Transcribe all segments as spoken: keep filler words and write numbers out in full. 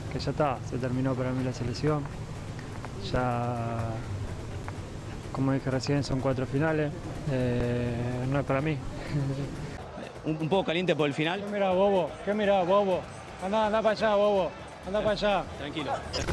que ya está, se terminó para mí la selección. Ya, como dije recién, son cuatro finales, eh, no es para mí. Un, un poco caliente por el final. ¿Qué mirá, bobo? ¿Qué mirá, bobo? Anda, anda para allá, bobo. Anda para allá. Tranquilo.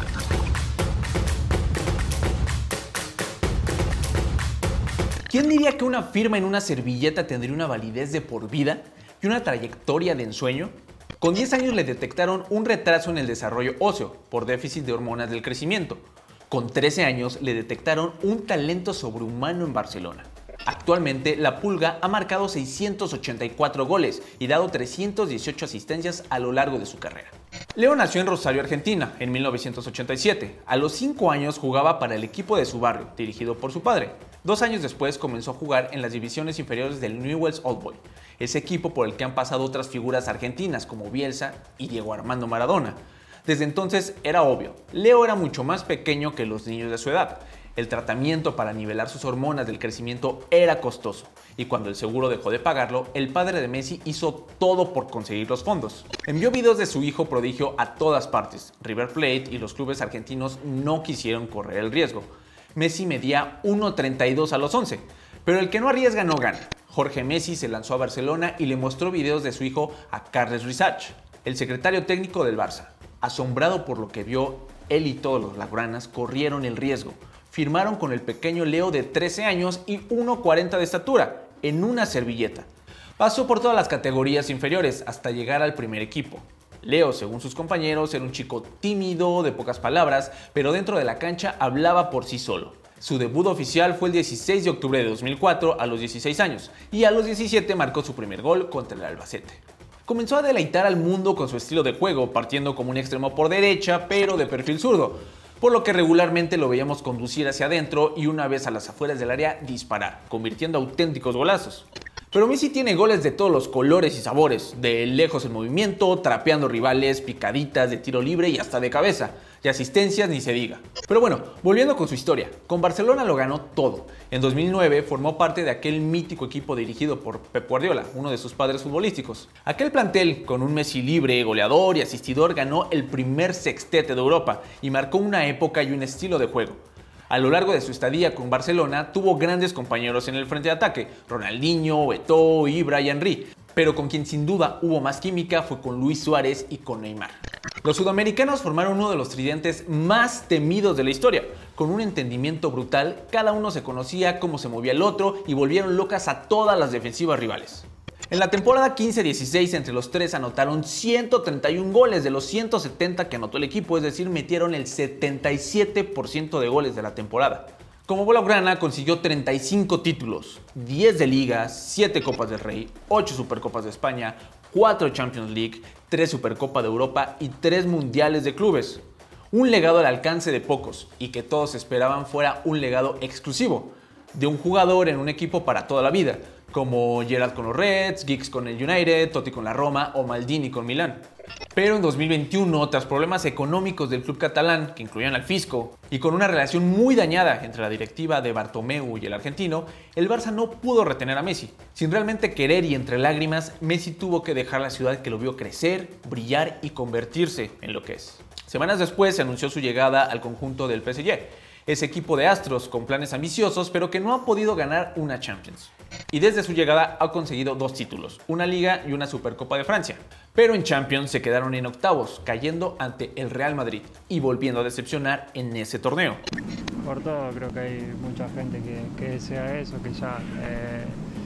¿Quién diría que una firma en una servilleta tendría una validez de por vida y una trayectoria de ensueño? Con diez años le detectaron un retraso en el desarrollo óseo por déficit de hormonas del crecimiento. Con trece años le detectaron un talento sobrehumano en Barcelona. Actualmente, la Pulga ha marcado seiscientos ochenta y cuatro goles y dado trescientas dieciocho asistencias a lo largo de su carrera. Leo nació en Rosario, Argentina, en mil novecientos ochenta y siete. A los cinco años jugaba para el equipo de su barrio, dirigido por su padre. Dos años después comenzó a jugar en las divisiones inferiores del Newell's Old Boys, ese equipo por el que han pasado otras figuras argentinas como Bielsa y Diego Armando Maradona. Desde entonces era obvio, Leo era mucho más pequeño que los niños de su edad. El tratamiento para nivelar sus hormonas del crecimiento era costoso, y cuando el seguro dejó de pagarlo, el padre de Messi hizo todo por conseguir los fondos. Envió videos de su hijo prodigio a todas partes. River Plate y los clubes argentinos no quisieron correr el riesgo. Messi medía uno treinta y dos a los once, pero el que no arriesga no gana. Jorge Messi se lanzó a Barcelona y le mostró videos de su hijo a Carles Risach, el secretario técnico del Barça. Asombrado por lo que vio, él y todos los blaugranas corrieron el riesgo. Firmaron con el pequeño Leo de trece años y uno cuarenta de estatura, en una servilleta. Pasó por todas las categorías inferiores hasta llegar al primer equipo. Leo, según sus compañeros, era un chico tímido, de pocas palabras, pero dentro de la cancha hablaba por sí solo. Su debut oficial fue el dieciséis de octubre de dos mil cuatro a los dieciséis años y a los diecisiete marcó su primer gol contra el Albacete. Comenzó a deleitar al mundo con su estilo de juego, partiendo como un extremo por derecha, pero de perfil zurdo, por lo que regularmente lo veíamos conducir hacia adentro y una vez a las afueras del área disparar, convirtiendo auténticos golazos. Pero Messi tiene goles de todos los colores y sabores, de lejos en movimiento, trapeando rivales, picaditas de tiro libre y hasta de cabeza, y asistencias ni se diga. Pero bueno, volviendo con su historia, con Barcelona lo ganó todo. En dos mil nueve formó parte de aquel mítico equipo dirigido por Pep Guardiola, uno de sus padres futbolísticos. Aquel plantel, con un Messi libre, goleador y asistidor, ganó el primer sextete de Europa y marcó una época y un estilo de juego. A lo largo de su estadía con Barcelona, tuvo grandes compañeros en el frente de ataque, Ronaldinho, Eto'o, Ibra y Henry, pero con quien sin duda hubo más química fue con Luis Suárez y con Neymar. Los sudamericanos formaron uno de los tridentes más temidos de la historia. Con un entendimiento brutal, cada uno se conocía cómo se movía el otro y volvieron locas a todas las defensivas rivales. En la temporada quince dieciséis entre los tres anotaron ciento treinta y uno goles de los ciento setenta que anotó el equipo, es decir, metieron el setenta y siete por ciento de goles de la temporada. Como blaugrana consiguió treinta y cinco títulos, diez de Liga, siete Copas del Rey, ocho Supercopas de España, cuatro Champions League, tres Supercopa de Europa y tres Mundiales de Clubes. Un legado al alcance de pocos y que todos esperaban fuera un legado exclusivo, de un jugador en un equipo para toda la vida, como Gerrard con los Reds, Giggs con el United, Totti con la Roma o Maldini con Milán. Pero en dos mil veintiuno, tras problemas económicos del club catalán, que incluían al fisco, y con una relación muy dañada entre la directiva de Bartomeu y el argentino, el Barça no pudo retener a Messi. Sin realmente querer y entre lágrimas, Messi tuvo que dejar la ciudad que lo vio crecer, brillar y convertirse en lo que es. Semanas después se anunció su llegada al conjunto del P S G, ese equipo de astros con planes ambiciosos pero que no ha podido ganar una Champions. Y desde su llegada ha conseguido dos títulos, una Liga y una Supercopa de Francia. Pero en Champions se quedaron en octavos, cayendo ante el Real Madrid y volviendo a decepcionar en ese torneo. Por todo creo que hay mucha gente que, que desea eso, que ya eh,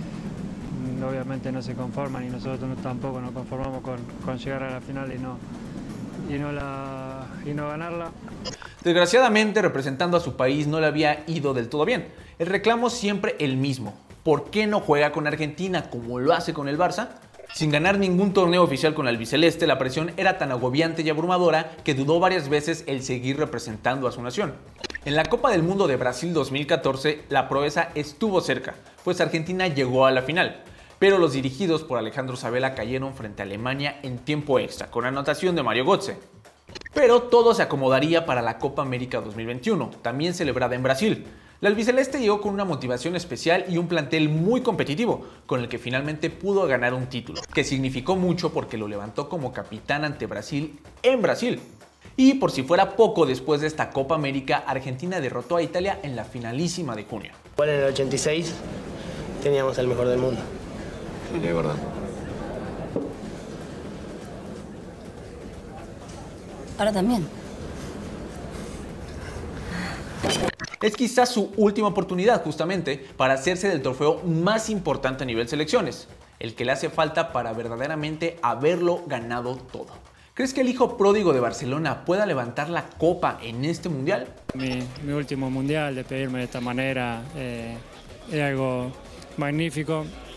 obviamente no se conforman y nosotros no, tampoco nos conformamos con, con llegar a la final y no, y no, la, y no ganarla. Desgraciadamente, representando a su país no le había ido del todo bien. El reclamo siempre el mismo. ¿Por qué no juega con Argentina como lo hace con el Barça? Sin ganar ningún torneo oficial con el albiceleste, la presión era tan agobiante y abrumadora que dudó varias veces el seguir representando a su nación. En la Copa del Mundo de Brasil dos mil catorce, la proeza estuvo cerca, pues Argentina llegó a la final. Pero los dirigidos por Alejandro Sabella cayeron frente a Alemania en tiempo extra, con anotación de Mario Götze. Pero todo se acomodaría para la Copa América dos mil veintiuno, también celebrada en Brasil. La albiceleste llegó con una motivación especial y un plantel muy competitivo, con el que finalmente pudo ganar un título, que significó mucho porque lo levantó como capitán ante Brasil en Brasil. Y por si fuera poco, después de esta Copa América, Argentina derrotó a Italia en la finalísima de junio. Igual en el ochenta y seis teníamos al mejor del mundo. Sí, es verdad. Ahora también. Es quizás su última oportunidad justamente para hacerse del trofeo más importante a nivel selecciones, el que le hace falta para verdaderamente haberlo ganado todo. ¿Crees que el hijo pródigo de Barcelona pueda levantar la copa en este mundial? Mi, mi último mundial, despedirme de esta manera, eh, es algo magnífico.